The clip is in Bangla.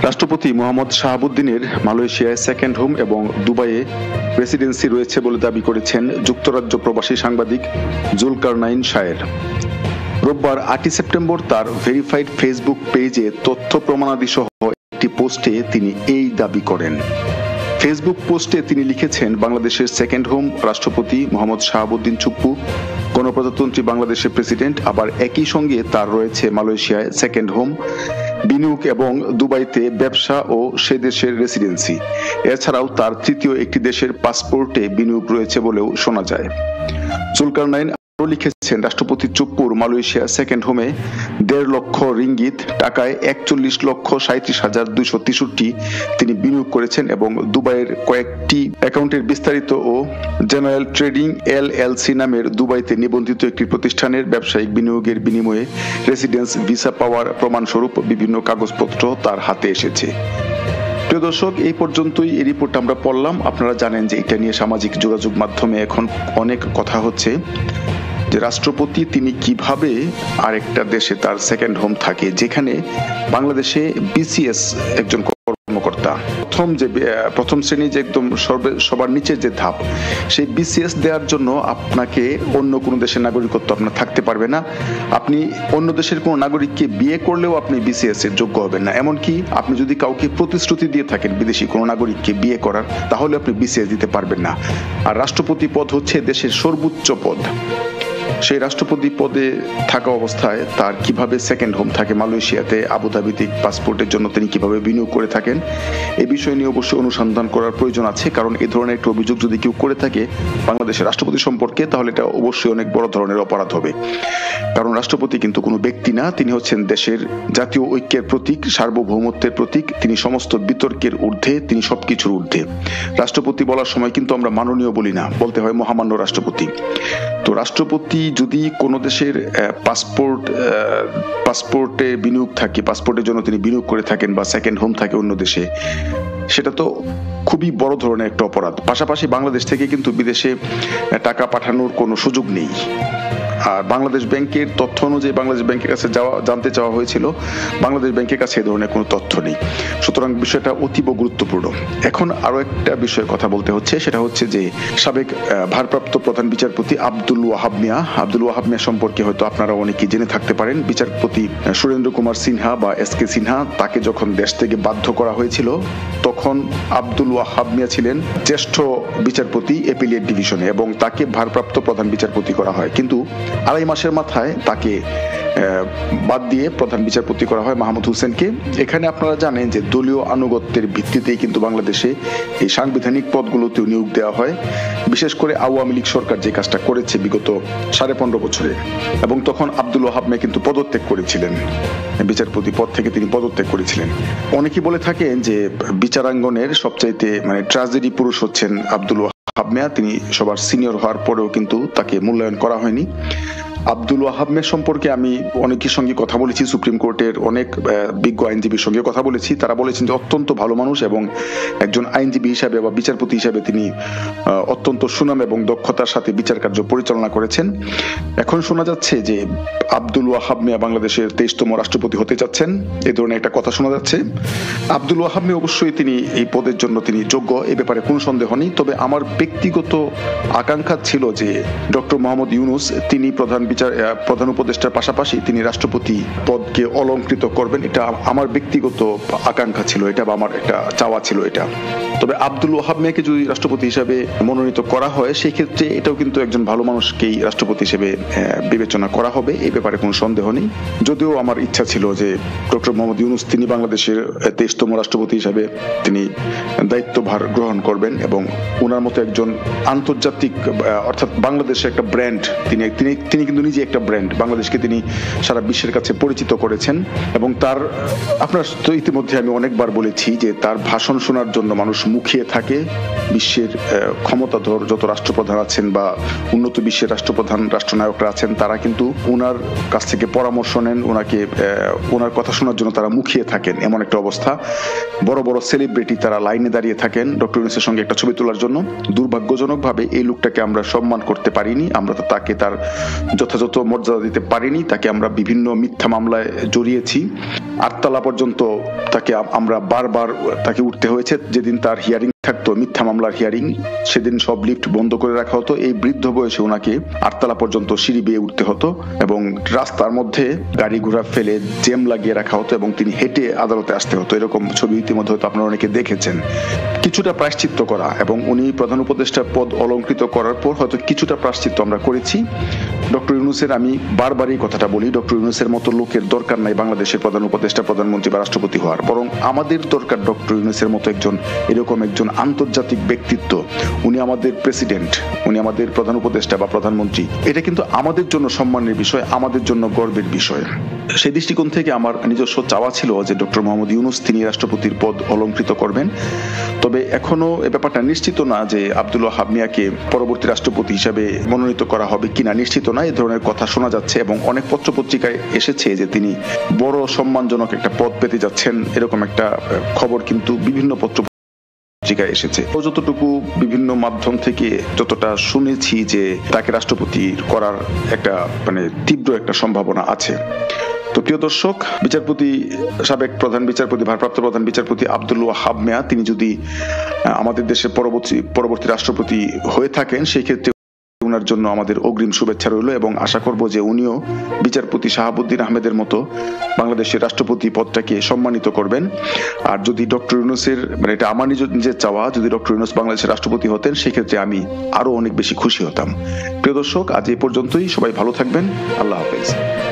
রাষ্ট্রপতি মোহাম্মদ শাহাবুদ্দিনের মালয়েশিয়ায় সেকেন্ড হোম এবং দুবাইয়ে রেসিডেন্সি রয়েছে বলে দাবি করেছেন যুক্তরাজ্য প্রবাসী সাংবাদিক জুলকারনাইন শায়ের। রোববার 8 সেপ্টেম্বর তার ভেরিফাইড ফেসবুক পেজে তথ্য প্রমাণাদি সহ একটি পোস্টে তিনি এই দাবি করেন। ফেসবুক পোস্টে তিনি লিখেছেন, বাংলাদেশের সেকেন্ড হোম রাষ্ট্রপতি মোহাম্মদ শাহাবুদ্দিন চুপ্পু গণপ্রজাতন্ত্রী বাংলাদেশের প্রেসিডেন্ট, আবার একই সঙ্গে তার রয়েছে মালয়েশিয়ায় সেকেন্ড হোম, বিনিয়োগ এবং দুবাইতে ব্যবসা ও সে দেশের রেসিডেন্সি। এছাড়াও তার তৃতীয় একটি দেশের পাসপোর্টে বিনিয়োগ রয়েছে বলেও শোনা যায়। জুলকারনাইন আরও লিখেছেন, রাষ্ট্রপতি চুপ্পুর মালয়েশিয়া সেকেন্ড হোমে 1.5 লক্ষ রিঙ্গিত টাকায় 41,37,263 তিনি বিনিয়োগ করেছেন এবং দুবাইয়ের কয়েকটি অ্যাকাউন্টের বিস্তারিত ও জেনারেল ট্রেডিং LLC নামের দুবাইতে নিবন্ধিত একটি প্রতিষ্ঠানের ব্যবসায়িক বিনিয়োগের বিনিময়ে রেসিডেন্স ভিসা পাওয়ার প্রমাণস্বরূপ বিভিন্ন কাগজপত্র তার হাতে এসেছে। প্রিয় দর্শক, এই পর্যন্তই এই রিপোর্ট আমরা পড়লাম। আপনারা জানেন যে এটা নিয়ে সামাজিক যোগাযোগ মাধ্যমে এখন অনেক কথা হচ্ছে যে রাষ্ট্রপতি তিনি কিভাবে আরেকটা দেশে তার সেকেন্ড হোম থাকে, যেখানে বাংলাদেশে BCS একজন কর্মকর্তা প্রথম শ্রেণী যে একদম সবার নিচের যে ধাপ, সেই BCS দেওয়ার জন্য আপনাকে অন্য কোনো দেশের নাগরিকত্ব আপনার থাকতে পারবে না। আপনি অন্য দেশের কোনো নাগরিককে বিয়ে করলেও আপনি BCS এর যোগ্য হবেন না। এমনকি আপনি যদি কাউকে প্রতিশ্রুতি দিয়ে থাকেন বিদেশি কোনো নাগরিককে বিয়ে করার, তাহলে আপনি BCS দিতে পারবেন না। আর রাষ্ট্রপতি পদ হচ্ছে দেশের সর্বোচ্চ পদ। সেই রাষ্ট্রপতি পদে থাকা অবস্থায় তার কিভাবে সেকেন্ড হোম থাকে মালয়েশিয়াতে, আবুধাবিতে পাসপোর্টের জন্য তিনি কিভাবে বিনিয়োগ করে থাকেন, এই বিষয় নিয়ে অবশ্যই অনুসন্ধান করার প্রয়োজন আছে। কারণ এই ধরনের একটা অভিযোগ যদি কেউ করে থাকে বাংলাদেশের রাষ্ট্রপতি সম্পর্কে, তাহলে এটা অবশ্যই অনেক বড় ধরনের অপরাধ হবে। কারণ রাষ্ট্রপতি কিন্তু কোনো ব্যক্তি না, তিনি হচ্ছেন দেশের জাতীয় ঐক্যের প্রতীক, সার্বভৌমত্বের প্রতীক। তিনি সমস্ত বিতর্কের ঊর্ধ্বে, তিনি সবকিছুর ঊর্ধ্বে। রাষ্ট্রপতি বলার সময় কিন্তু আমরা মাননীয় বলি না, বলতে হয় মহামান্য রাষ্ট্রপতি। তো রাষ্ট্রপতি যদি কোনো দেশের পাসপোর্টে বিনিয়োগ থাকে, পাসপোর্টের জন্য তিনি বিনিয়োগ করে থাকেন বা সেকেন্ড হোম থাকে অন্য দেশে, সেটা তো খুবই বড় ধরনের একটা অপরাধ। পাশাপাশি বাংলাদেশ থেকে কিন্তু বিদেশে টাকা পাঠানোর কোনো সুযোগ নেই। আর বাংলাদেশ ব্যাংকের তথ্য অনুযায়ী বাংলাদেশ ব্যাংকের কাছে জানতে চাওয়া হয়েছিল, বাংলাদেশ ব্যাংকের কাছে এই ধরনের কোনো তথ্য নেই। সুতরাং বিষয়টা অতীব গুরুত্বপূর্ণ। এখন আরো একটা বিষয়ে কথা বলতে হচ্ছে, সেটা হচ্ছে যে সাবেক ভারপ্রাপ্ত প্রধান বিচারপতি আব্দুল ওয়াহাব মিয়া সম্পর্কে হয়তো আপনারা অনেকেই জেনে থাকতে পারেন। বিচারপতি সুরেন্দ্র কুমার সিনহা বা SK সিনহা, তাকে যখন দেশ থেকে বাধ্য করা হয়েছিল, তখন আব্দুল ওয়াহাব মিয়া ছিলেন জ্যেষ্ঠ বিচারপতি অ্যাপিলিয়েট ডিভিশনে এবং তাকে ভারপ্রাপ্ত প্রধান বিচারপতি করা হয়। কিন্তু 2.5 মাসের মাথায় তাকে বাদ দিয়ে প্রধান বিচারপতি করা হয় মাহমুদ হোসেনকে। এখানে আপনারা জানেন যে দলীয় আনুগত্যের ভিত্তিতেই কিন্তু বাংলাদেশে এই সাংবিধানিক পদগুলোতেও নিয়োগ দেওয়া হয়। বিশেষ করে আওয়ামী লীগ সরকার যে কাজটা করেছে বিগত 15.5 বছরে, এবং তখন আব্দুল ওয়াহাব মিয়া কিন্তু পদত্যাগ করেছিলেন, বিচারপতি পদ থেকে তিনি পদত্যাগ করেছিলেন। অনেকেই বলে থাকেন যে বিচারাঙ্গনের সবচাইতে ট্র্যাজেডি পুরুষ হচ্ছেন আব্দুল ওয়াহাব মিয়া। তিনি সবার সিনিয়র হওয়ার পরেও কিন্তু তাকে মূল্যায়ন করা হয়নি। আব্দুল ওয়াহাব মিয়া সম্পর্কে আমি অনেকের সঙ্গে কথা বলেছি, সুপ্রিম কোর্টের অনেক বিজ্ঞ আইনজীবীর সঙ্গে কথা বলেছি। তারা বলেছেন যে অত্যন্ত ভালো মানুষ এবং একজন আইনজীবী হিসাবে বা বিচারপতি হিসাবে তিনি অত্যন্ত সুনাম এবং দক্ষতার সাথে বিচার কার্য পরিচালনা করেছেন। এখন শোনা যাচ্ছে যে আব্দুল ওয়াহাব মিয়া বাংলাদেশের 23তম রাষ্ট্রপতি হতে যাচ্ছেন, এই ধরনের একটা কথা শোনা যাচ্ছে। আব্দুল ওয়াহাব মিয়া অবশ্যই তিনি এই পদের জন্য তিনি যোগ্য, এ ব্যাপারে কোনো সন্দেহ নেই। তবে আমার ব্যক্তিগত আকাঙ্ক্ষা ছিল যে ডক্টর মোহাম্মদ ইউনূস তিনি প্রধান উপদেষ্টার পাশাপাশি তিনি রাষ্ট্রপতি পদকে অলংকৃত করবেন। এটা আমার ব্যক্তিগত আকাঙ্ক্ষা ছিল, এটা বা আমার একটা চাওয়া ছিল এটা। তবে আব্দুল ওয়াহাব মিয়াকে যদি রাষ্ট্রপতি হিসাবে মনোনীত করা হয়, সেই ক্ষেত্রে এটাও কিন্তু একজন ভালো মানুষকেই রাষ্ট্রপতি হিসেবে বিবেচনা করা হবে, এই ব্যাপারে কোনো সন্দেহ নেই। যদিও আমার ইচ্ছা ছিল যে ডক্টর মোহাম্মদ ইউনূস তিনি বাংলাদেশের 23তম রাষ্ট্রপতি হিসাবে তিনি দায়িত্বভার গ্রহণ করবেন এবং ওনার মতো একজন আন্তর্জাতিক অর্থাৎ বাংলাদেশের একটা ব্র্যান্ড, তিনি কিন্তু নিজে একটা ব্র্যান্ড, বাংলাদেশকে তিনি সারা বিশ্বের কাছে পরিচিত করেছেন। এবং তার আপনার তো ইতিমধ্যে আমি অনেকবার বলেছি যে তার ভাষণ শোনার জন্য মানুষ মুখিয়ে থাকে। বিশ্বের ক্ষমতাধর যত রাষ্ট্রপ্রধান আছেন বা উন্নত বিশ্বের রাষ্ট্রনায়করা আছেন, তারা কিন্তু ওনার কাছ থেকে পরামর্শ নেন, ওনার কথা শোনার জন্য তারা মুখিয়ে থাকেন। এমন একটা অবস্থা, বড় বড় সেলিব্রিটি তারা লাইনে দাঁড়িয়ে থাকেন ডক্টর ইউনূসের সঙ্গে একটা ছবি তোলার জন্য। দুর্ভাগ্যজনকভাবে এই লোকটাকে আমরা সম্মান করতে পারিনি, আমরা তো তাকে তার যথাযথ মর্যাদা দিতে পারিনি, তাকে আমরা বিভিন্ন মিথ্যা মামলায় জড়িয়েছি। 8 তলা পর্যন্ত তাকে আমরা বারবার তাকে উঠতে হয়েছে। যেদিন তার হিয়ারিং থাকতো, মিথ্যা মামলার হিয়ারিং, সেদিন সব লিফট বন্ধ করে রাখা হতো। এই বৃদ্ধ বয়সে ওনাকে 8 তলা পর্যন্ত সিঁড়ি বেয়ে উঠতে হতো এবং রাস্তার মধ্যে গাড়ি ঘোড়া ফেলে জ্যাম লাগিয়ে রাখা হতো এবং তিনি হেঁটে আদালতে আসতে হতো। এরকম ছবি ইতিমধ্যে হয়তো আপনারা অনেকে দেখেছেন। কিছুটা প্রায়শ্চিত্ত করা এবং উনি প্রধান উপদেষ্টার পদ অলংকৃত করার পর হয়তো কিছুটা প্রায়শ্চিত্ত আমরা করেছি। ডক্টর ইউনূসের, আমি বারবারই কথাটা বলি, ডক্টর ইউনূসের মতো লোকের দরকার নাই বাংলাদেশের প্রধান উপদেষ্টা, প্রধানমন্ত্রী বা রাষ্ট্রপতি হওয়ার। বরং আমাদের দরকার ডক্টর ইউনূসের মতো এরকম একজন আন্তর্জাতিক ব্যক্তিত্ব। উনি আমাদের প্রেসিডেন্ট, উনি আমাদের প্রধান উপদেষ্টা বা প্রধানমন্ত্রী। এটা কিন্তু আমাদের জন্য সম্মানের বিষয়, আমাদের জন্য গর্বের বিষয়। সেই দৃষ্টিকোণ থেকে আমার নিজস্ব চাওয়া ছিল যে ডক্টর মোহাম্মদ ইউনূস তিনি রাষ্ট্রপতির পদ অলংকৃত করবেন। তবে এখনো এ ব্যাপারটা নিশ্চিত না যে আব্দুল ওয়াহাব মিয়াকে পরবর্তী রাষ্ট্রপতি হিসাবে মনোনীত করা হবে কিনা, নিশ্চিত না। এই ধরনের কথা শোনা যাচ্ছে এবং অনেক পত্রপত্রিকায় এসেছে যে তিনি বড় সম্মানজনক একটা পদ পেতে যাচ্ছেন, এরকম একটা খবর কিন্তু বিভিন্ন পত্রিকায় এসেছে। যতটুকু বিভিন্ন মাধ্যম থেকে যতটা শুনেছি যে তাকে রাষ্ট্রপতি করার একটা তীব্র একটা সম্ভাবনা আছে। তো প্রিয় দর্শক, সাবেক প্রধান বিচারপতি, ভারপ্রাপ্ত প্রধান বিচারপতি আব্দুল ওয়াহাব মিয়া তিনি যদি আমাদের দেশের পরবর্তী রাষ্ট্রপতি হয়ে থাকেন, সেই ক্ষেত্রে ওনার জন্য আমাদের অগ্রিম শুভেচ্ছা রইল এবং আশা করব যে উনিও বিচারপতি শাহাবুদ্দিন আহমেদের মতো বাংলাদেশের রাষ্ট্রপতি পদটাকে সম্মানিত করবেন। আর যদি ডক্টর ইউনূসের, এটা আমার নিজের চাওয়া, যদি ডক্টর ইউনূস বাংলাদেশের রাষ্ট্রপতি হতেন সেক্ষেত্রে আমি আরো অনেক বেশি খুশি হতাম। প্রিয় দর্শক, আজ এই পর্যন্তই। সবাই ভালো থাকবেন। আল্লাহ হাফেজ।